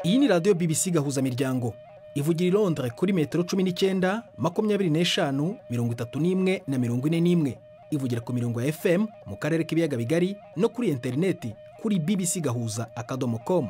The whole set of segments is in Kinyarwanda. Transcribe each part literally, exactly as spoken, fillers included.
Iyi ni radio B B C gahuzamiryango ivugira i Londres kuri metero cumi n'icyenda makumyabiri n'eshanu mirongo itatu n'imwe na mirongo ine n'imwe, ivugira ku mirongo ya F M mu karere k'ibiyaga bigari no kuri interineti kuri b b c gahuza akadomo com.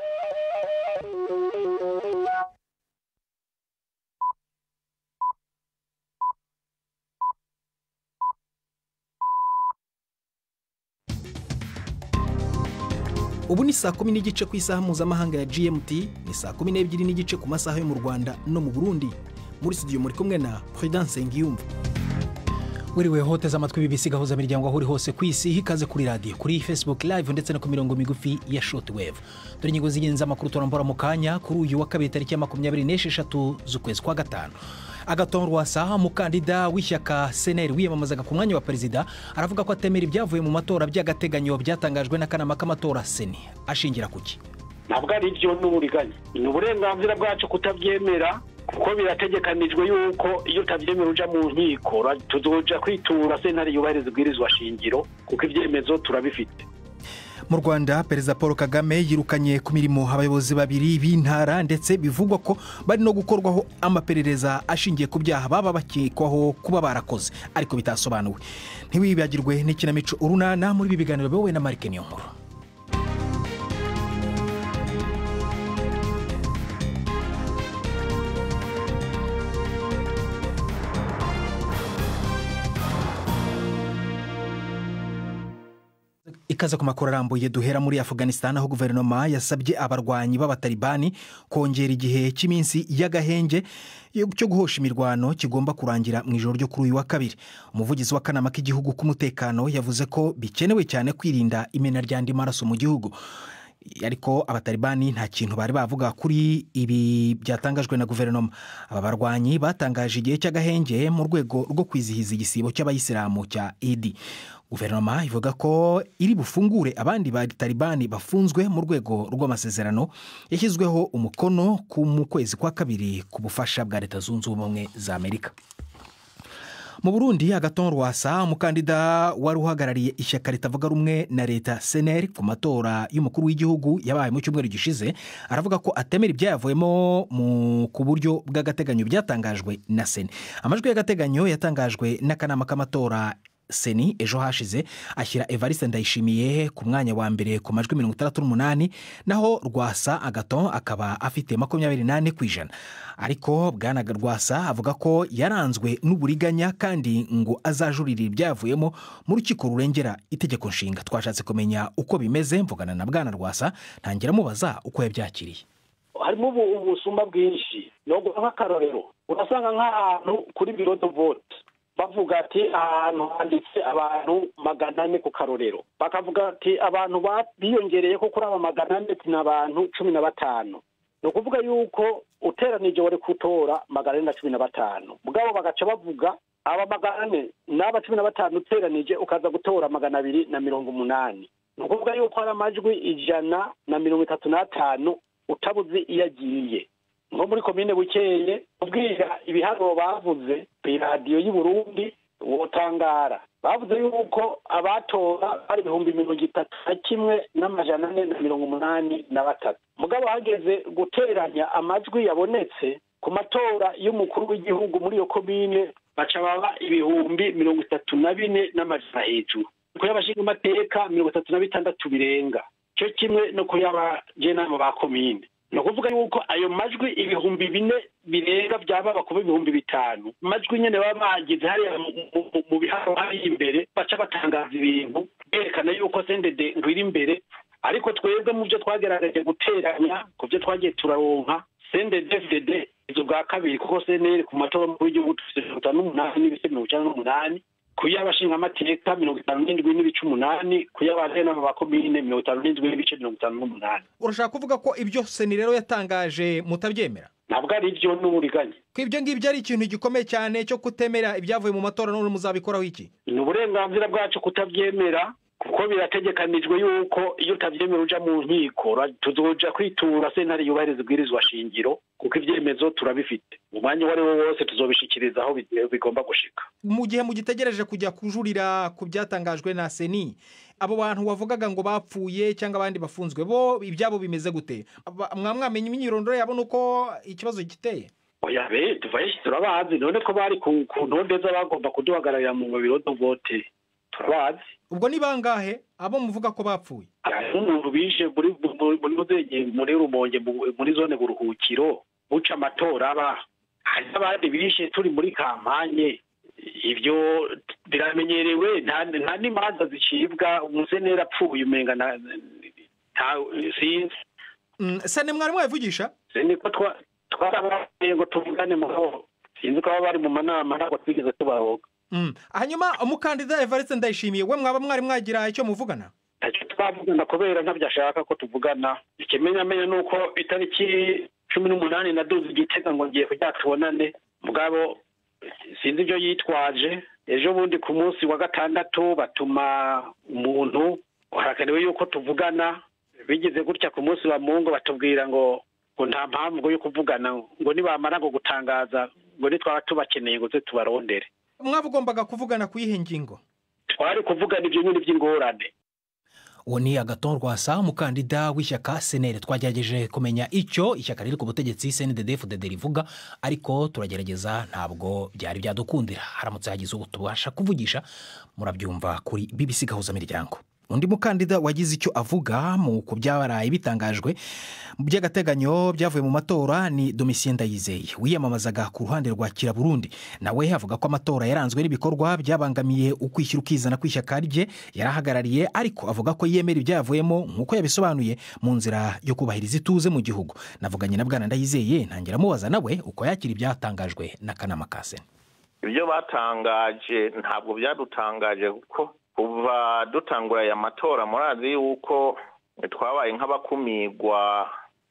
Ubu ni saa kumi n'igice ku isaha mpuzamahanga ya G M T, ni saa kumi n'ebyiri n'igice ku masaha yo mu Rwanda no mu Burundi. Muri studio muri kumwe na Prudence Ngiyumva. Wiriwe hoteza amatwi B B C gahuzamiryango aho uri hose ku isi, ikaze kuri radio, kuri Facebook live ndetse no ku mirongo migufi ya shortwave. Dore ingingo z'ingenzi amakuru turambora mu kanya kuri uyu wa kabiri tariki ya makumyabiri n'esheshatu z'ukwezi kwa gatanu. Agaton Rwasa, umukandida w'ishyaka C N L wiyamamazaga ku mwanya wa perezida, aravuga ko atemera ibyavuye mu matora by'agateganyo byatangajwe n'akanama k'amatora C N I. Ashingira kuki? Ntabwo ari byo n'uburiganya. Ni uburenganzira bwacu kutabyemera, kuko birategekanijwe yuko iyo utabyemera uja mu nkiko tuzoja kwitura C N L yubahiriza ibwirizwa shingiro, kuko ibyemezo turabifite. Mu Rwanda, Perezida Paul Kagame yirukanye ku mirimo abayobozi babiri b'intara, ndetse bivugwa ko bari no gukorwaho amaperereza ashingiye ku byaha baba bakekwaho kuba barakoze, ariko bitasobanuwe. Ntiwibagirwe n'ikinamico urunana muri ibi biganiro bewe na Marike Niyonkuru. Ikaze ku makuru arambuye, duhera muri Afghanistan, aho guverinoma yasabye abarwanyi b'abatalibani kongera igihe cy'iminsi y'agahenge cyo guhosha imirwano kigomba kurangira mu ijoro ryo kuri uyu wa kabiri. Umuvugizi w'akanama k'igihugu k'umutekano yavuze ko bikenewe cyane kwirinda imena ry'andi maraso mu gihugu. Ariko abatalibani nta kintu bari bavuga kuri ibi byatangajwe na guverinoma. Aba barwanyi batangaje igihe cy'agahenge mu rwego rwo kwizihiza igisibo cy'abayisilamu cya Eid. Guverinoma ivuga ko iri bufungure abandi batalibani bafunzwe mu rwego rw'amasezerano yashyizweho umukono ku mu kwezi kwa kabiri ku bufasha bwa Leta Zunze Ubumwe za Amerika. Mu Burundi, Agaton Rwasa, umukandida wari uhagarariye ishyaka ritavuga rumwe na leta C N L ku matora y'umukuru w'igihugu yabaye mu cyumweru gishize, aravuga ko atemera ibyavuyemo mu ku buryo bw'agateganyo byatangajwe na C N I. Amajwi y'agateganyo yatangajwe n'akanama k'amatora C N I ejo hashize ashyira Evariste Ndayishimiye ku mwanya wa mbere ku majwi mirongo itandatu n'umunani, naho Rwasa Agaton akaba afite makumyabiri n'ane ku ijana. Ariko Bwana Rwasa avuga ko yaranzwe n'uburiganya kandi ngo azajuririra ibyavuyemo mu rukiko rurengera itegeko nshinga. Twashatse kumenya uko bimeze, mvugana na Bwana Rwasa, ntangira mubaza uko yabyakiriye. Harimo ubusumba bwinshi, no nk'akarorero urasanga nk'ahantu kuri biro de vote bavuga ati ahantu handitse abantu magana ane ku karorero, bakavuga ati abantu biyongereye ko kuri aba magana ane n'abantu cumi na batanu. No kuvuga yuko uteranije wari kutora magana ane na cumi na batanu, mugabo bagaca bavuga aba magana ane n'aba cumi na batanu uteranije ukaza gutora magana abiri na mirongo umunani. No kuvuga yuko hari amajwi ijana na mirongo itatu n'atanu utabuze iyo agiye. Nko muri komine Bukeye ubwira ibiharuro bavuze ku radio y'u Burundi wotangara, bavuze yuko abatora ari ibihumbi mirongo itatu na kimwe n'amajana ane na mirongo umunani na batatu. Mugabo hageze guteranya amajwi yabonetse ku matora y'umukuru w'igihugu muri iyo komine baca baba ibihumbi mirongo itatu na bine n'amajana hejuru, ko yabashinga amateka mirongo itatu na bitandatu birenga, cyo kimwe no kuyaba jenama ba komine. No kuvuga yuko ayo majwi ibihumbi bine birenga byaba kuba ibihumbi bitanu, majwi nyene baba bagize hari mu biharo hari imbere baca batangaza ibintu berekana yuko C N D D ngwira imbere. Ariko twebwe mu byo twagerageje guteranya ku byo twagiye turaronka C N D D F D D izo bwa kabiri, kuko C N L ku matora mu gihugu mirongo n'umunani n'ibice mirongo icyenda n'umunani, kuyabashinga amateka mirongo itanu n'indwi n'ibice umunani, kuyabazena mu bakomine mirongo itanu n'indwi n'ibice mirongo itanu n'umunani. Urashaka kuvuga ko ibyo C N I rero yatangaje mutabyemera? Ntabwo ari byo n'uburiganya. Ko ibyo ngibyo ari ikintu gikomeye cyane cyo kutemera ibyavuye mu matora, none muzabikoraho iki? Ni uburenganzira bwacu kutabyemera, kuko birategekanijwe yuko iyo utavyemera uja mu nkiko tuzoja kwitura sentare yubahiriza ibwirizwa shingiro kuko ivyemezo turabifite mu mwanya wari wo wose tuzobishikiriza aho bigomba gushika. Mu gihe mugitegereje kujya kujurira ku byatangajwe na seni, abo bantu wavugaga ngo bapfuye cyangwa abandi bafunzwe bo ibyabo bimeze gute? Mwamwamenye imyirondoro yabo nuko ikibazo giteye? Oya be tuvaye turabazi, none ko bari ku ntonde z'abagomba kuduhagararira mu biro do vote turabazi. Ubwo ni bangahe abo muvuga ko bapfuye? Umuntu bishe muri muri muri rumonge muri zone buruhukiro buca amatora aba hari abandi bishe turi muri kampanye. Ivyo biramenyerewe nta nta n'imanza zicibwa umusenera apfuye umenga na nta sinzi. Sene mwari mwavugisha? Sene ko twa twarabaye ngo tuvugane mu sinzi ko bari mu manama ntabwo twigeze tubahoga. Mm. Hanyuma umukandida Evariste Ndayishimiye we mwaba mwari mwagira icyo muvugana? Ntacyo twavugana kubera ntabyashaka ko tuvugana. Ikimenya menya nuko itariki cumi n'umunani naduze igitega ngo ngiye kujya tubonane mugabo sinzi ibyo yitwaje. Ejo bundi ku munsi wa gatandatu batuma umuntu harakenewe yuko tuvugana, bigize gutya ku munsi wa Mungu batubwira ngo ngo nta mpamvu yo kuvugana ngo nibamara ngo gutangaza ngo nitwaba tubakeneye ngo tubarondere. Mwabugombaga kuvugana ku yihe ngingo? Twari kuvugana ibyo nyine by'ingorane. Uwo ni Agathon Rwasa, umukandida w'ishyaka senere. Twagerageje kumenya icyo ishyaka riri ku butegetsi C N D D F D D rivuga, ariko turagerageza ntabwo byari byadukundira. Haramutse hagize uwo tubasha kuvugisha murabyumva kuri B B C gahuzamiryango. Undi mukandida wagize icyo avuga mu kubyabaraye bitangajwe mu by'agateganyo byavuye mu matora ni Domitien Ndayizeye wiyamamazaga ku ruhande rwa Kira Burundi. Nawe avuga ko amatora yaranzwe n'ibikorwa byabangamiye ukwishyira ukizana kw'ishyaka rye yarahagarariye, ariko avuga ko yemera ibyavuyemo nk'uko yabisobanuye mu nzira yo kubahiriza ituze mu gihugu. Navuganye na Bwana Ndayizeye ntangira mubaza nawe uko yakira ibyatangajwe n'akanama ka Sena. Ibyo batangaje ntabwo byadutangaje kuko kuva dutangura aya matora murazi yuko twabaye nk'abakumirwa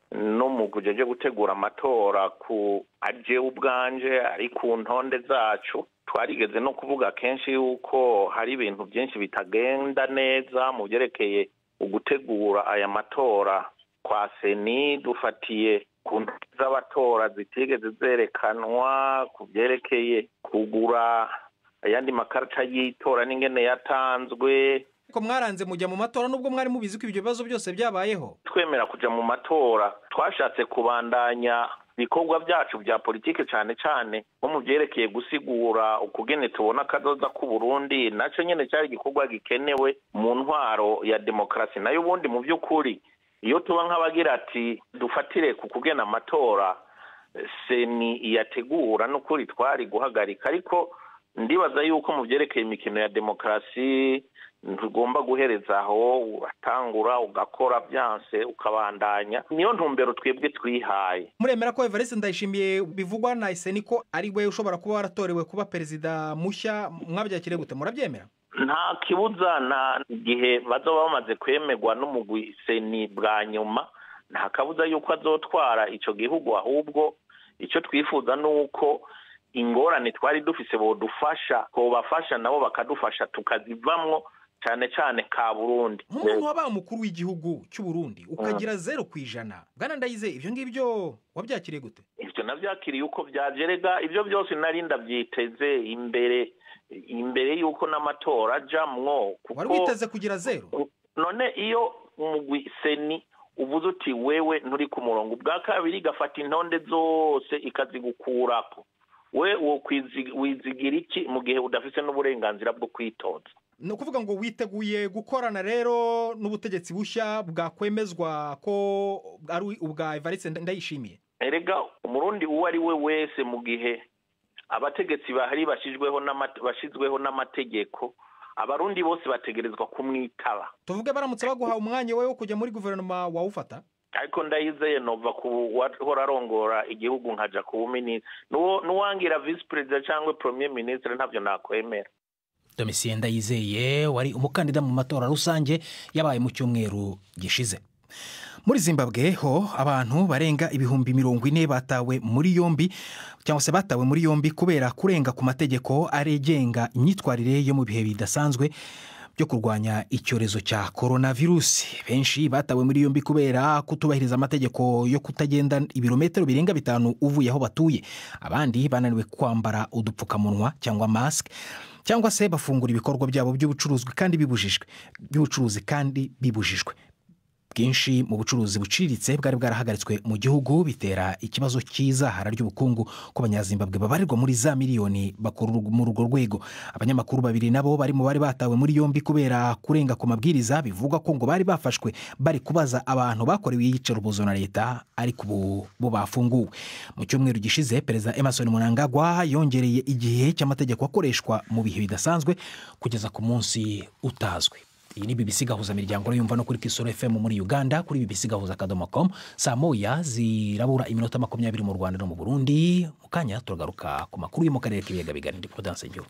no mu kujeje gutegura amatora ku aje ubwanje ari ku ntonde zacu. Twarigeze no kuvuga kenshi yuko hari ibintu byinshi bitagenda neza mu byerekeye ugutegura aya matora kwa seni, dufatiye ku ntonde z'abatora zitigeze zerekanwa, ku byerekeye kugura ayandi makarita y'itora n'ingene yatanzwe. Ko mwaranze mujya mu matora nubwo mwari mubizi ko ibyo bibazo byose byabayeho? Twemera kuja mu matora, twashatse kubandanya bikorwa byacu bya politike cyane cyane nko mu byerekeye gusigura ukugene tubona kazoza ku Burundi, naco nyene cyari gikorwa gikenewe mu ntwaro ya demokrasi. Nayo ubundi mu by'ukuri iyo tuba nk'abagira ati dufatire ku kugena amatora seni yategura n'ukuri twari guhagarika, ariko ndibaza yuko mu byerekeye imikino ya demokrasi ntugomba guhereza aho uratangura ugakora byanse ukabandanya. Niyo ntumbero twebwe twihaye. Muremera ko Evariste Ndayishimiye bivugwa na Seni ko ari we ushobora kuba waratorewe kuba perezida mushya, mwabyakire gute? Murabyemera? Nta kibuza na gihe bazoba bamaze kwemerwa n'umugwi Seni bwa nyuma, nta kabuza yuko azotwara ico gihugu, ahubwo icyo twifuza nuko ingorane twari dufise bodufasha ko bafasha nabo bakadufasha tukazivamwo cyane cyane ka Burundi. Nk'umuntu wabaye umukuru w'igihugu cy'u Burundi ukagira zero kwijana, Bwana Ndayizeye ibyo ngibyo wabyakiriye gute? Ibyo navyakiriye uko byajerega, ibyo byose nari ndabyiteze imbere imbere yuko n'amatora ajamwo. Wari witeze kugira zero? None iyo umugwi Seni uvuze uti wewe nturi ku murongo, bwa kabiri gafata intonde zose ikazigukurako, we wo wizigira iki mu gihe udafise n'uburenganzira bwo kwitoza? No kuvuga ngo witeguye gukorana rero n'ubutegetsi bushya bwakwemezwa ko ari ubwa Evariste Ndayishimiye? Erega umurundi uwo ari we wese mu gihe abategetsi bahari bashizweho bashizweho n'amategeko, abarundi bose bategerezwa kumwitaba. Tuvuge baramutse baguha umwanya wewe kujya muri guverinoma wawufata? Ariko Ndayizeye nova ku horarongora igihugu nkaja ku ministre nuwo nuwangira vice president cyangwa premier ministre, ntabyo nakwemera. Domitien Ndayizeye wari umukandida mu matora rusange yabaye mu cyumweru gishize. Muri Zimbabwe ho abantu barenga ibihumbi mirongo ine batawe muri yombi cyangwa se batawe muri yombi kubera kurenga ku mategeko aregenga imyitwarire yo mu bihe bidasanzwe byo kurwanya icyorezo cya coronavirus. Benshi batawe muri yombi kubera kutubahiriza amategeko yo kutagenda ibirometero birenga bitanu uvuye aho batuye. Abandi bananiwe kwambara udupfukamunwa cyangwa mask, cyangwa se bafungura ibikorwa byabo by'ubucuruzi kandi bibujijwe by'ubucuruzi kandi bibujijwe. Bwinshi mu bucuruzi buciriritse bwari bwarahagaritswe mu gihugu, bitera ikibazo cy'izahara ry'ubukungu ku banyazimbabwe babarirwa muri za miliyoni bakuru mu rugo rwego. Abanyamakuru babiri nabo bari mu bari batawe muri yombi kubera kurenga ku mabwiriza, bivuga ko ngo bari bafashwe bari kubaza abantu bakorewe iyicarubozo na leta, ariko ubu bo bafunguwe. Mu cyumweru gishize Perezida Emerson Mnangagwa yongereye igihe cy'amategeko akoreshwa mu bihe bidasanzwe kugeza ku munsi utazwe. Iyi ni B B C gahuzamiryango yumva no kuri Kisoro F M muri Uganda, kuri B B C gahuza akadomo com. Saa moya zirabura iminota makumyabiri mu Rwanda no mu Burundi. Mukanya turagaruka ku makuru yo mu karere k'ibiyaga bigari. Ndi Prudence Ngiyo.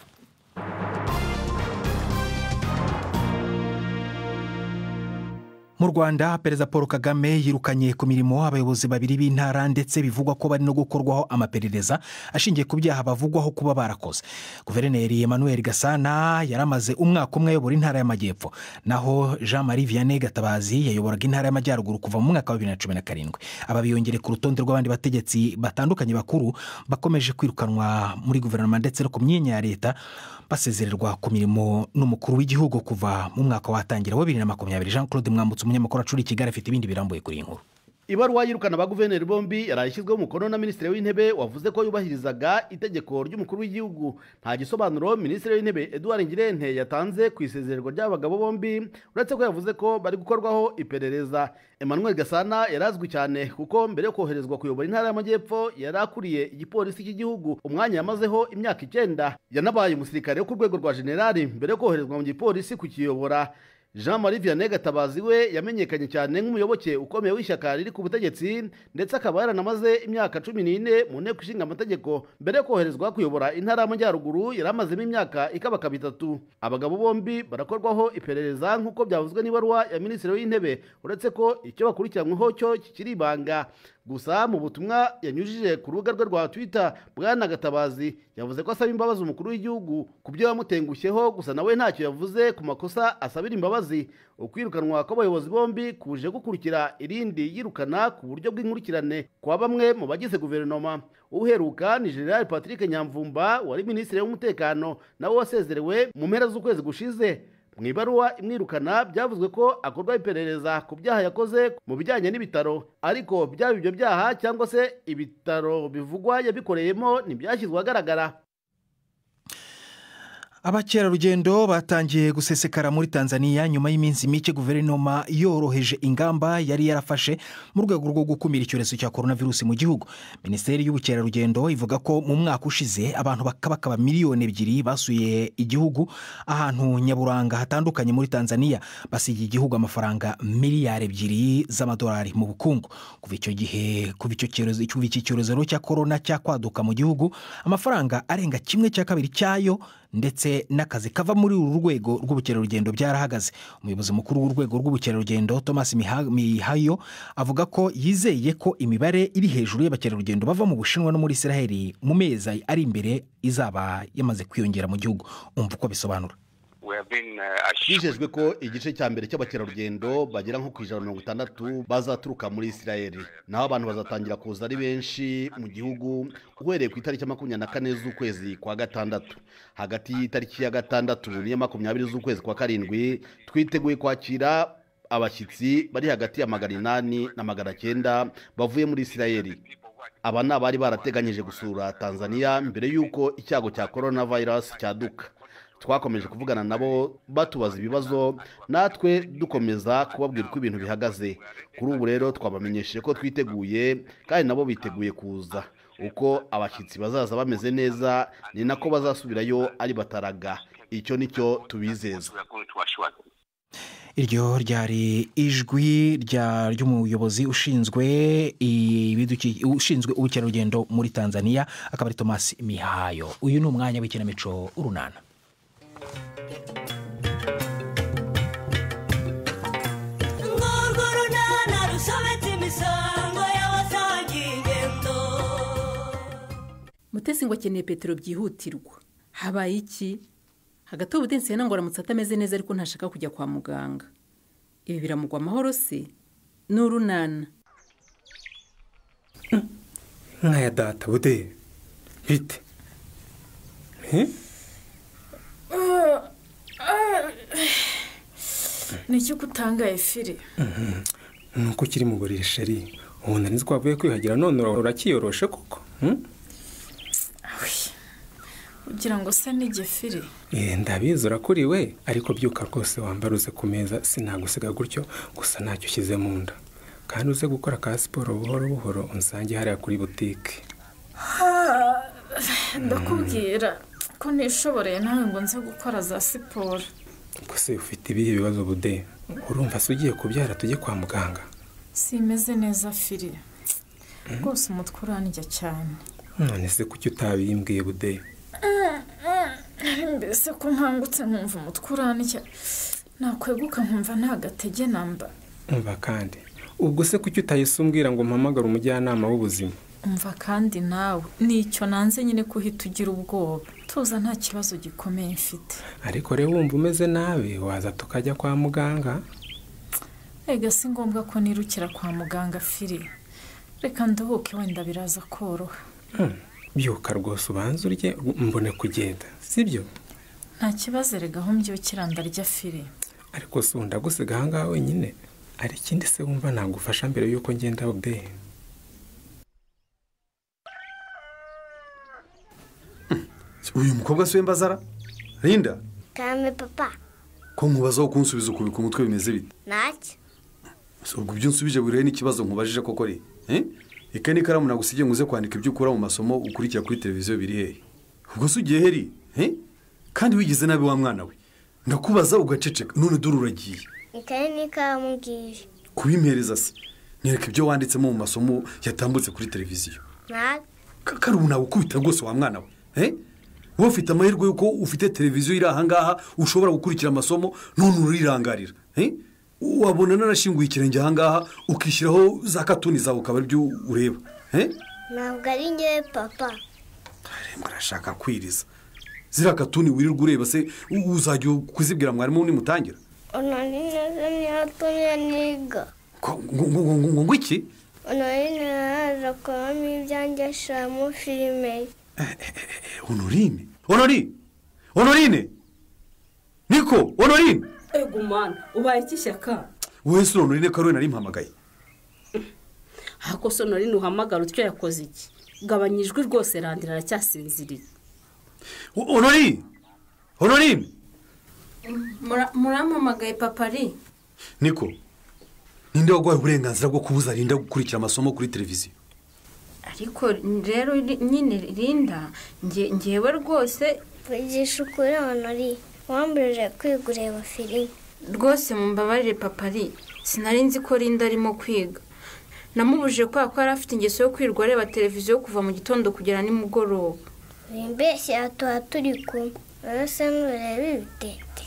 Mu Rwanda, Perezida Paul Kagame yirukanye ku mirimo abayobozi babiri b'intara, ndetse bivugwa ko bari no gukorwaho amaperereza ashingiye ku byaha bavugwaho kuba barakoze. Guverineri Emmanuel Gasana yaramaze umwaka umwe ayobora intara y'Amajyepfo, naho Jean Marie Vianney Gatabazi yayoboraga intara y'Amajyaruguru kuva mu mwaka wa bibiri na cumi na karindwi. Aba biyongere ku rutonde rw'abandi bategetsi batandukanye bakuru bakomeje kwirukanwa muri guverinoma ndetse no ku myanya ya leta, basezererwa ku mirimo n'umukuru w'igihugu kuva mu mwaka watangira wa bibiri na makumyabiri. Jean Claude Mwambutse, umunyamakuru acuri Kigali, afite ibindi birambuye kuri inkuru. Ibaruwa yirukana ba guverineri bombi yarayishyizweho umukono na Minisitiri w'Intebe, wavuze ko yubahirizaga itegeko ry'umukuru w'igihugu. Nta gisobanuro Minisitiri w'Intebe Edouard Ngirente yatanze ku isezererwa ry'abagabo bombi, uretse ko yavuze ko bari gukorwaho iperereza. Emmanuel Gasana yarazwi cyane kuko mbere yo koherezwa kuyobora intara y'Amajyepfo yarakuriye igipolisi cy'igihugu, umwanya yamazeho imyaka icyenda. Yanabaye umusirikare wo ku rwego rwa generali mbere yo koherezwa mu gipolisi kukiyobora. Jean Marie Vianney Gatabazi we yamenyekanye cyane nk'umuyoboke ukomeye w'ishyaka riri ku butegetsi, ndetse akaba yaranamaze imyaka cumi n'ine mu nteko ishinga amategeko. Mbere yo koherezwa kuyobora intara y'Amajyaruguru yaramazemo imyaka ikabaka bitatu. Abagabo bombi barakorwaho iperereza nk'uko byavuzwe n'ibaruwa ya Minisitiri w'Intebe, uretse ko icyo bakurikiranyweho cyo kikiri ibanga. Gusa mu butumwa yanyujije ku rubuga rwe rwa Twitter, Bwana Gatabazi yavuze ko asaba imbabazi umukuru w'igihugu ku byo yamutengushyeho, gusa nawe ntacyo yavuze ku makosa asabira imbabazi. Ukwirukanwa kw'abayobozi bombi kuje gukurikira irindi yirukana ku buryo bw'inkurikirane kwa bamwe mu bagize guverinoma. Uheruka ni General Patrick Nyamvumba, wari Minisitiri w'Umutekano, nawe wasezerewe mu mpera z'ukwezi gushize. Mu ibaruwa imwirukana byavuzwe ko akorwa iperereza ku byaha yakoze mu bijyanye n'ibitaro, ariko byaba ibyo byaha cyangwa se ibitaro bivugwa yabikoreyemo ntibyashyizwe ahagaragara. Abakerarugendo batangiye gusesekara muri Tanzania nyuma y'iminsi mike guverinoma yoroheje ingamba yari yarafashe mu rwego rwo gukumira icyorezo cya coronavirus mu gihugu. Minisiteri y'ubukerarugendo ivuga ko mu mwaka ushize abantu bakabakaba miliyoni ebyiri basuye igihugu ahantu nyaburanga hatandukanye muri Tanzania, basigiye igihugu amafaranga miliyari ebyiri z'amadolari mu bukungu. Kuva icyo gihe kuva icyo cyorezo iki cyorezo cya corona cyakwaduka mu gihugu, amafaranga arenga kimwe cya kabiri cyayo ndetse n'akazi kava muri uru rwego rw'ubukerarugendo byarahagaze. Umuyobozi mukuru w'urwego rw'ubukerarugendo Thomas Mihayo avuga ko yizeye ko imibare iri hejuru y'abakerarugendo bava mu Bushinwa no muri Israel mu mezi ari imbere izaba yamaze kwiyongera mu gihugu. Umva uko bisobanura. Bijejwe ko igice cya mbere cy'abakerarugendo bagera nko ku ijana na mirongo itandatu bazaturuka muri Israel, naho abantu bazatangira kuza ari benshi mu gihugu uhereye ku itariki ya makumyabiri na kane z'ukwezi kwa gatandatu. Hagati y'itariki ya gatandatu n'iya makumyabiri z'ukwezi kwa karindwi twiteguye kwakira abashyitsi bari hagati ya magana inani na magana cyenda bavuye muri Israel. Aba ni abari barateganyije gusura Tanzania mbere y'uko icyago cya coronavirus cyaduka. Twakomeje kuvugana nabo batubaza ibibazo, natwe dukomeza kubabwira uko ibintu bihagaze. Kuri ubu rero twabamenyesheje ko twiteguye kandi nabo biteguye kuza. Uko abashyitsi bazaza bameze neza ni nako bazasubirayo ari bataraga. Icyo nicyo tubizeza. Iryo ryari ijwi rya ry'umuyobozi ushinzwe ibiduki ushinzwe ubukerarugendo muri Tanzania, akaba ari Thomas Mihayo. Uyu ni umwanya w'ikinamico Urunana. Mutesi ngo akeneye Petero byihutirwa. Habaye iki? hagati y'ubudensi ngo aramutse atameze neza ariko ntashaka kujya kwa muganga. Ibi biramugwa amahoro se n'urunana. nkaya data bude bite ni iki kutangaye firi? nuko ukiri mu buriri sheri, ubu nari nzi ko wavuye kwiyuhagira none urakiyoroshe koko. ugira ngo se nige firi? ndabizi urakuriwe, ariko byuka rwose wambara uze ku meza, sinagusiga gutyo gusa ntacyo ushyize mu nda, kandi uze gukora ka siporo buhoro buhoro unsange hariya kuri butike. ndakubwira ko nishoboreye nawe ngo nze gukora za siporo. gusa ufite ibihe bibazo bude? urumva se ugiye kubyara tujye kwa muganga? simeze neza firi rwose, umutwe uranijya cyane. none se kuki utabimbwiye bude? mbese ko nkangutse nkumva umutwe uranijya, nakweguka nkumva nta gatege namba. umva kandi ubwo se kuki utayisumbwira ngo mpamagare umujyanama w'ubuzima? umva kandi nawe nicyo nanze nyine kuhita ugira ubwoba, tuza nta kibazo gikomeye mfite. ariko rero wumva umeze nabi waza tukajya kwa muganga. ega si ngombwa ko nirukira kwa muganga firi, reka nduhuke wenda biraza koroha. byuka rwose ubanza urye mbone kugenda, sibyo? nta kibazo, rega aho mbyukira ndarya firi. ariko si ndagusiga ahangaha wenyine, hari ikindi se wumva nagufasha mbere y'uko ngenda bude? uyu mukobwa si we mbazara Linda? kame papa. ko nkubazaho kunsubiza ukubika umutwe bimeze bite? ntacyo. ubwo ibyo nsubije burihe n'ikibazo nkubajije koko re? ika n'ikaramu nagusigiye ngo uze kwandika ibyo ukura mu masomo ukurikira kuri televiziyo biri hehe? ubwo se ugiye heri? kandi wigize nabi wa mwana we, ndakubaza ugaceceka, none dore uragiye. ikaye n'ikaramu ngiye. kubimpereza se nyereka ibyo wanditsemo mu masomo yatambutse kuri televiziyo. ntacyo. kari ubu nagukubita rwose wa mwana we. wowe ufite amahirwe y'uko ufite televiziyo iri ahangaha ushobora gukurikira amasomo none urirangarira. wabona narashinguye ikirenge ahangaha ukishyiraho za katuni zawe ukaba aribyo ureba. ntabwo ari ngewe papa. arembwa arashaka kwiriza ziriya katuni wirirwa ureba se uzajya kuzibwira mwarimu nimutangira? unari neza ntiyatumye niga. ngo ngo iki? unari neza kuramo ibyanjye ashiramo filime. honorine honorine honorine niko honorine. ego mwana ubaye iki shyaka? wowe se honorine ko ari we nari mpamagaye. hako se honorine uhamagara utyo yakoze iki? gabanyijwe rwose, randira aracyasinziriye. honorine honorine murampamagaye papari? niko ninde waguhaye uburenganzira bwo kubuza Linda gukurikira amasomo kuri televiziyo? ariko rero nyine Linda ngewe rwose vugisha ukuri honori, wambujije kwiga ureba filime. rwose mumbabarire papari, sinari nzi ko Linda arimo kwiga. namubujije kubera ko yari afite ingeso yo kwirirwa areba televiziyo kuva mu gitondo kugera nimugoroba. wimbeshya tuba turi kumwe, urasa n'ureba ibitete.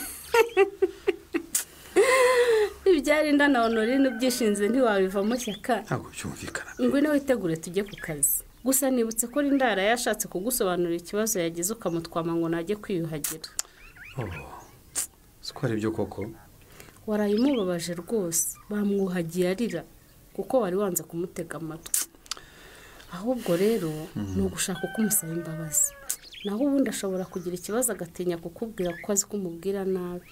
ibyarinda na honorine byishinze ntiwabivamo shyaka. ntabwo byumvikana. ngwino witegure tujye ku kazi. gusa nibutse ko Linda yashatse kugusobanurira ikibazo yagize ukamutwama ngo najye kwiyuhagira. siko ari byo koko? warayimubabaje rwose, bamwuhagiye arira kuko wari wanze kumutega amatwi. ahubwo rero ni ugushaka uko umusaba imbabazi, naho ubundi ashobora kugira ikibazo agatinya kukubwira kuko azi ko umubwira nabi.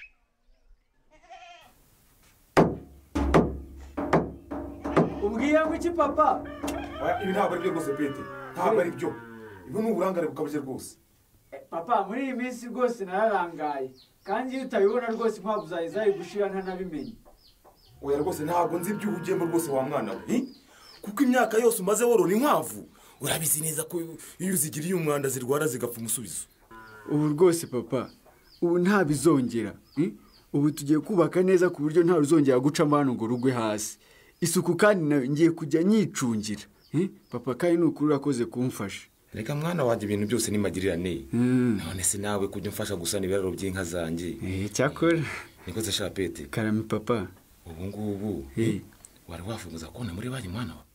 ubwiye ngo iki papa? ibi ntabwo ari byo rwose pete, ntabwo ari byo. ibi ni uburangare bukabije rwose. papa muri iyi minsi rwose nararangaye, kandi iyo utabibona rwose inkwavu zawe zari gushira ntanabimenye. oya rwose ntabwo nzi ibyo ugiyemo rwose wa mwana we, kuko imyaka yose umaze worora inkwavu urabizi neza ko iyo uzigiriye umwanda zirwara zigapfa umusubizo. ubu rwose papa ubu ntabizongera. ubu tugiye kubaka neza ku buryo nta ruzongera gucamo hano ngo rugwe hasi. isuku kandi nawe ngiye kujya nyicungira. papa kandi ni ukuri urakoze kumfasha. reka mwana wanjye ibintu byose nimagiriraneye. none se nawe kujya umfasha gusana ibiraro by'inka zanjye. cyakora niko se shapete. karame papa. ubu ngubu wari wafunguza kubona muri banki mwana wa?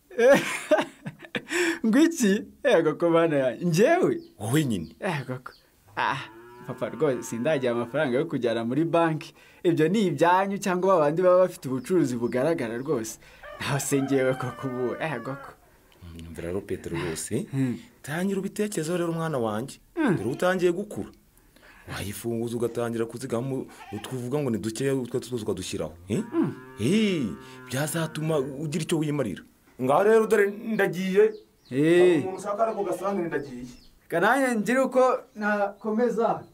ngwiki ego ko bana yanjye njyewe. wowe nyine. ego ko ah papa rwose sindagira amafaranga yo kujyana muri banki ibyo ni ibyanyu cyangwa babandi baba bafite ubucuruzi bugaragara rwose ntasengewe ko kubu eh goko mvira rero Petero rwose tangira ubitekerezo rero umwana wanjye dore utangiye gukura wayifunguza ugatangira kuzigama utwuvuga ngo ni dukeya utwo tuzo ukadushyiraho eh byazatuma ugira icyo wimarira ngaho rero dore ndagiye eh umuntu ushaka ariko gasanga ndagiye kananya ngira uko nakomeza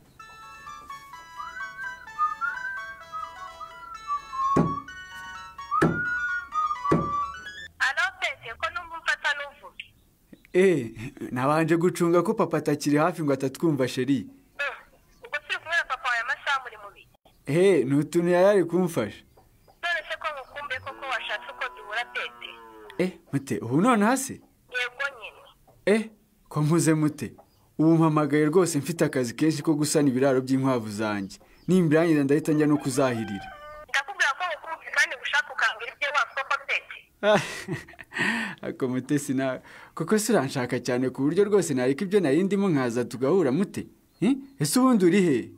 Eh, nabanje gucunga ko papa atakiri hafi ngo atatwumva sheri. Ubwo turi kumwe na papa ya masaha muri mubi. Eh, nutuntu yari kumfasha. None se ko ngukumbe koko washatse ko duhura tete. Eh, mute, ubu none hasi? Yego nyine. Eh, ko mpuze mute. Ubu mpamagaye rwose mfite akazi kenshi ko gusana ibiraro by'inkwavu zanjye. Nimbirangiza ndahita njya no kuzahirira. Ndakubwira ko ngukumbe kandi gushaka ukangira ibyo wasoko tete. Ako mute sina kuko siranshaka cyane ku buryo rwose nariko ibyo nari ndimo nkaza tugahura mute eh ese ubundi uri he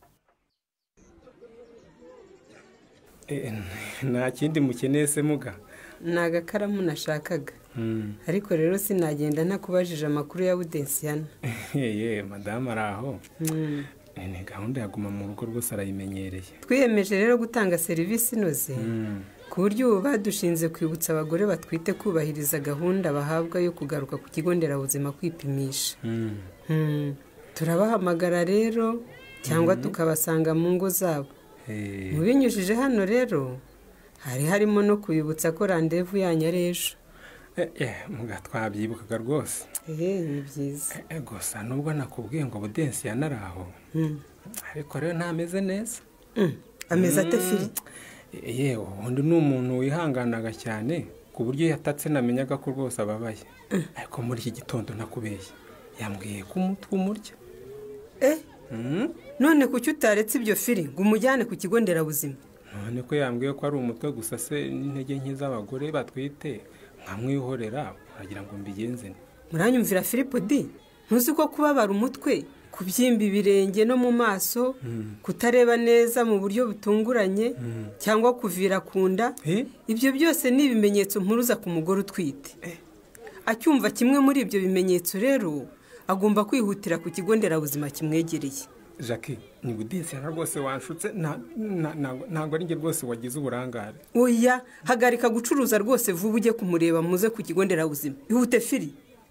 eh nta kindi mukeneye se muga naga karamu nashakaga ariko rero sinagenda ntakubajije amakuru ya Budensiyana yeye madame araho ni gahunda yaguma mu rugo rwose arayimenyereye twiyemeje rero gutanga serivisi inoze ku buryo ubu badushinze kwibutsa abagore batwite kubahiriza gahunda bahabwa yo kugaruka ku kigo nderabuzima kwipimisha turabahamagara rero cyangwa tukabasanga mu ngo zabo mu binyujije hano rero hari harimo no kubibutsa ko randevu yanyu ari ejo muga twabyibukaga rwose ni byiza gusa nubwo nakubwiye ngo Budensiyana araho ariko rero ntameze neza ameze ate firi yewe undi ni umuntu wihanganaga cyane ku buryo yatatse namenyaga ko rwose ababaye ariko muri iki gitondo nakubeshye yambwiye ko umutwe umurya eh none kuki utaretse ibyo firi ngo umujyane ku kigo nderabuzima none ko yambwiye ko ari umutwe gusa se n'intege nke z'abagore batwite nkamwihorera uragira ngo mbigenze muranyumvira Filipo di ntuzi ko kubabara umutwe kubyimba ibirenge no mu maso kutareba neza mu buryo butunguranye cyangwa kuvira kunda ibyo byose ni ibimenyetso mpuruza ku mugore utwite acyumva kimwe muri ibyo bimenyetso rero agomba kwihutira ku kigo nderabuzima kimwegereye Jackie ni Budensiyana rwose wanshutse ntabwo ari njye rwose wagize uburangare oya hagarika gucuruza rwose vuba ujye kumureba muze ku kigo nderabuzima ihute firi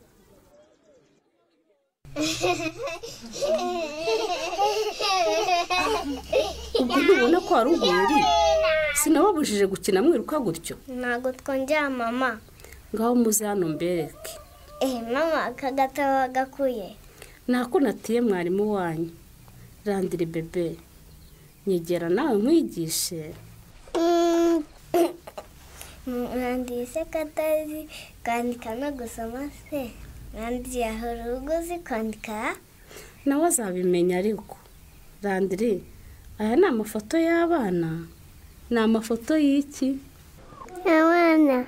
ubwo ntubona ko hari ubwiri sinababujije gukina mwiruka gutyo ntabwo twongera mama ngaho muze hano mbereke eh mama aka gatabo gakuye nako natiye mwarimu wanyu randire bebe nyegera nawe nkwigishe mwandise katazi kwandika no gusoma se mwandire aho uruguzi kwandika nawe azabimenya ariko randire aya ni amafoto y'abana ni amafoto y'iki abana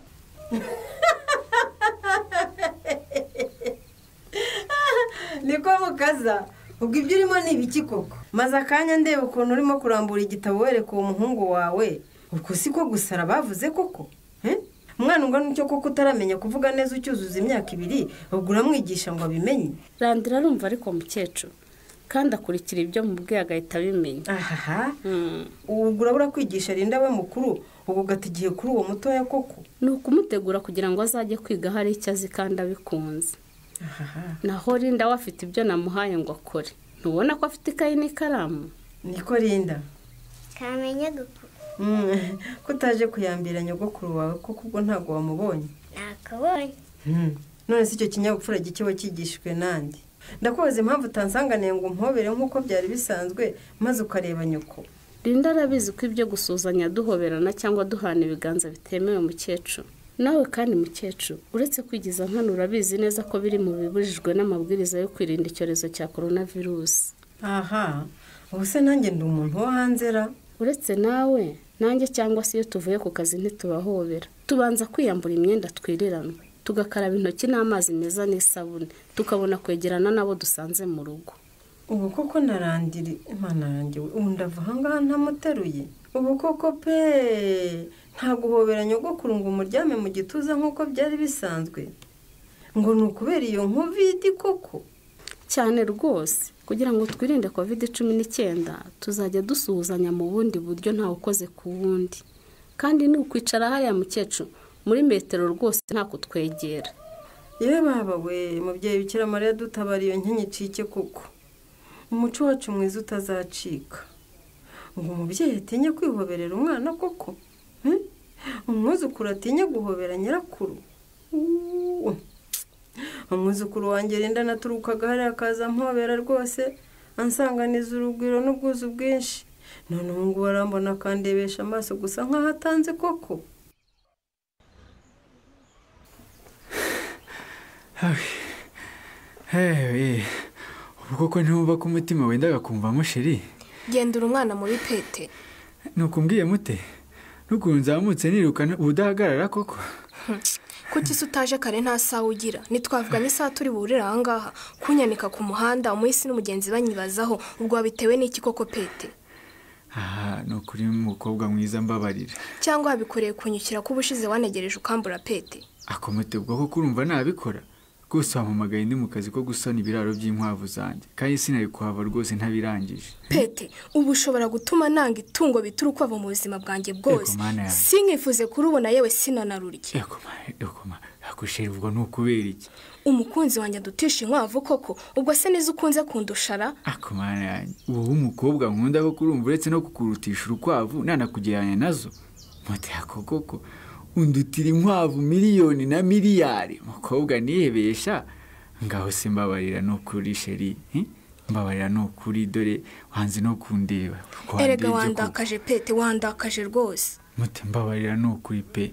niko mukaza ubwo ibyo urimo ni ibiki koko maze akanya ndeba ukuntu urimo kurambura igitabo wereka uwo muhungu wawe ubwo si ko gusara bavuze koko umwana ungana nicyo koko utaramenya kuvuga neza ucyuzuza imyaka ibiri ubwo uramwigisha ngo abimenye randira arumva ariko mukecuru kandi akurikira ibyo mubwiye agahita abimenya ahaha ubwo urabura kwigisha rinda we mukuru ubwo ugata igihe kuri uwo mutoya koko ni ukumutegura kugira ngo azajye kwiga hari icyo azi kandi abikunze naho rinda we afite ibyo namuhaye ngo akore ntubona ko afite ikayi n'ikaramu niko rinda kamenya gukura ko utaje kuyambira nyogokuru wawe kuko ubwo ntabwo wamubonye nakabonye none si icyo kinyabupfura gike wakigishijwe nandi ndakubaza impamvu utansanganiye ngo umpobere nk'uko byari bisanzwe maze ukareba nyoko rinda arabizi ko ibyo gusuzanya duhoberana cyangwa duhana ibiganza bitemewe mukecuru nawe kandi mukecuru uretse kwigiza nkano urabizi neza ko biri mu bibujijwe n'amabwiriza yo kwirinda icyorezo cya coronavirus aha ubu se nanjye ndi umuntu wo hanze ra uretse nawe nanjye cyangwa se iyo tuvuye ku kazi ntitubahobera tubanza kwiyambura imyenda twiriranwa tugakaraba intoki n'amazi meza n'isabune tukabona kwegerana n'abo dusanze mu rugo ubu koko narandiri imana narangiwe ubu ndava ahangaha ntamuteruye ubu koko pe nta guhobera nyogokuru ngo umuryame mu gituza nk'uko byari bisanzwe ngo ni ukubera iyo nkovidi koko cyane rwose kugira ngo twirinde covid cumi n'icyenda tuzajya dusuhuzanya mu bundi buryo ntawe ukoze ku wundi kandi ni ukwicara hariya mukecuru muri metero rwose nta kutwegera yewe baba we mubyeyi bikira mariya dutabara iyo nkenyicike koko umuco wacu mwiza utazacika ngo umubyeyi atinye kwihoberera umwana koko umwuzukuru atinye guhobera nyirakuru umwuzukuru wanjye rinda naturukaga hariya akaza mpobera rwose ansanganiza urugwiro n'ubwuzu bwinshi none ubu ngubu arambona akandebesha amaso gusa nk'aho atanze koko hehe ubu koko ntiwumva ko umutima wendaga kumvamo sheri gendera umwana muri pete nukumbwiye mute n'ukuntu nzamutse nirukana ubudahagarara koko kuki se utaje kare nta saha ugira ntitwavuganye isaha turi buhurire aha ngaha kunyanika ku muhanda umuhisi n'umugenzi banyibazaho ubwo wabitewe n'iki koko pete aha ni ukuri umukobwa mwiza mbabarira cyangwa wabikoreye kunyukira ko ubushize wanegereje ukambura pete akomete ubwo koko urumva nabikora rwose wampamagaye ndi mu kazi ko gusana ibiraro by'inkwavu zanjye kandi sinari kuhava rwose ntabirangije pete ubu ushobora gutuma nanga itungo bita urukwavu mu buzima bwanjye bwose sinkifuze kurubona yewe sinanarurye agushira ubwo ni ukubera iki umukunzi wanjye adutisha inkwavu koko ubwo se neza ukunze kundushara akomana yanjye ubu umukobwa nkunda ko kurumva uretse no kukurutisha urukwavu nanakugereranya nazo mote yako koko undutira inkwavu miliyoni na miliyari umukobwa nihebesha ngaho se mbabarira no kuri sheri mbabarira no kuri dore wanze no kundeba erega wandakaje pete wandakaje rwose mote mbabarira no kuri pe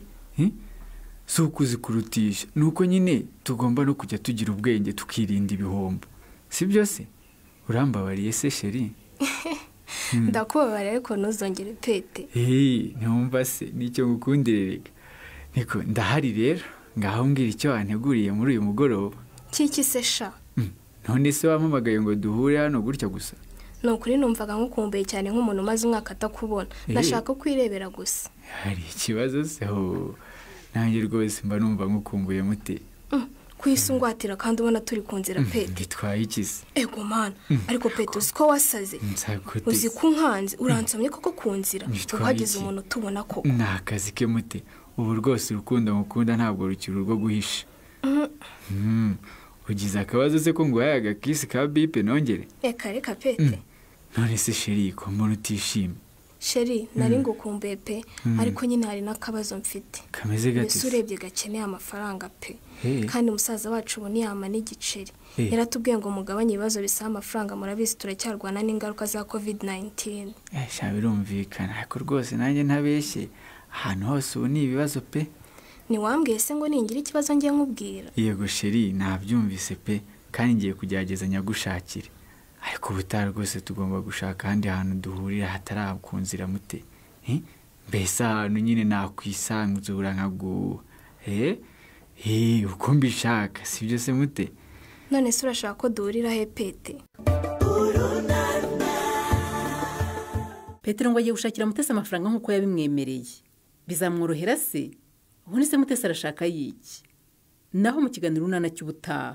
si ukuzi kurutisha nuko nyine tugomba no kujya tugira ubwenge tukirinda ibihombo si byo se urambabariye se sheri ndakubabara ariko ntuzongere pete ntiwumva se nicyo ngukundire rega niko ndahari rero ngaho mbwira icyo wanteguriye muri uyu mugoroba kiki se sha none se wampamagaye ngo duhure hano gutya gusa ni ukuri numvaga nkukumbuye cyane nk'umuntu umaze umwaka atakubona nashaka kwirebera gusa hari ikibazo se ho nanjye rwose mba numva nkukumbuye mute kwisungwatira kandi ubona turi ku nzira pete bitwaye ikisi ego mana ariko pete uzi ko wasaze uzi ko nkanze uransomye koko ku nzira uhageze umuntu tubona ko ni akazi ke mute ubu rwose urukundo mukunda ntabwo rukiri urwo guhisha ugize akabazo se ko nguhaye agakisi ka bipe nongere reka reka pete none se sheri ko mbona utishimye sheri nari ngukumbuye pe ariko nyine hari n'akabazo mfite kameze gate mbese urebye gakeneye amafaranga pe kandi umusaza wacu ubu ntiyama n'igiceri yaratubwiye ngo mugabanye ibibazo bisaba amafaranga murabizi turacyarwana n'ingaruka za covid nineteen sha birumvikana ariko rwose nanjye ntabeshye ahantu hose ubu ni ibibazo pe ntiwambwiye se ngo ningira ikibazo ngiye nkubwira yego sheri nabyumvise pe kandi ngiye kugerageza nyagushakire ariko ubutaha rwose tugomba gushaka ahandi hantu duhurira hatarakunzira mute mbese ahantu nyine nakwisanzura nkaguha eee uko mbishaka si byo se mute none se urashaka ko duhurira he pete petero ngo agiye gushakira mutesi amafaranga nk'uko yabimwemereye bizamworohera se ubundi se mutesi arashaka yiki naho mu kiganiro urunana cy'ubutaha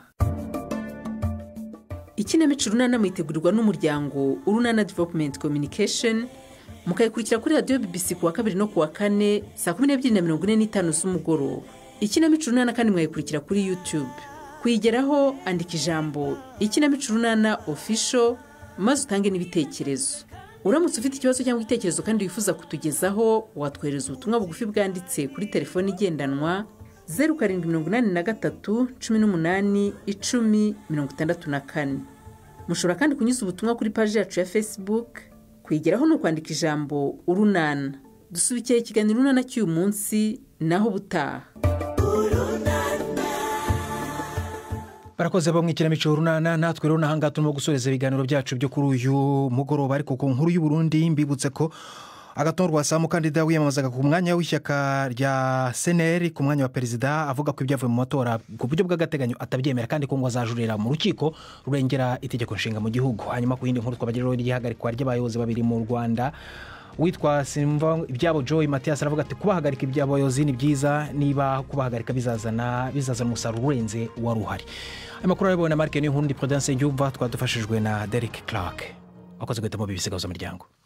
ikinamico urunana mwitegurirwa n'umuryango urunana development communication mukayikurikira kuri radiyo B B C ku wa kabiri no ku wa kane saa kumi n'ebyiri na mirongo ine n'itanu z'umugoroba ikinamico urunana kandi mwayikurikira kuri YouTube kuyigeraho andika ijambo ikinamico urunana official maze utange n'ibitekerezo uramutse ufite ikibazo cyangwa igitekerezo kandi wifuza kutugezaho watwohereza ubutumwa bugufi bwanditse kuri telefoni igendanwa zeru karindwi mirongo inani na gatatu cumi n'umunani icumi mirongo itandatu na kane mushobora kandi kunyuza ubutumwa kuri paji yacu ya Facebook kwigeraho ni ukwandika ijambo urunana dusubikiye ikiganiro urunana cy'uyu munsi naho ubutaha barakoze bamwe ikinamico urunana natwe rero n'ahangaha turimo gusoreza ibiganiro byacu byo kuri uyu mugoroba ariko ku nkuru y'u Burundi mbibutse ko agaton rwasa umukandida wiyamamazaga ku mwanya w'ishyaka rya seneri ku mwanya wa perezida avuga ko ibyavuye mu matora ku buryo bw'agateganyo atabyemera kandi ko ngo azajurira mu rukiko rurengera itegeko nshinga mu gihugu. Hanyuma ku yindi nkuru twabagejejeho ry'ihagarikwa ry'abayobozi babiri mu Rwanda witwa Simva ibyabo Joy Mathias aravuga ati kubahagarika iby'abayobozi ni byiza niba kubahagarika bizazana bizazana umusaruro urenze wari uhari. Amakuru arabona Mark ni Hundi Prudence Njumva twadufashijwe na Derek Clark wakoze guhitamo bibisi gahuzamiryango.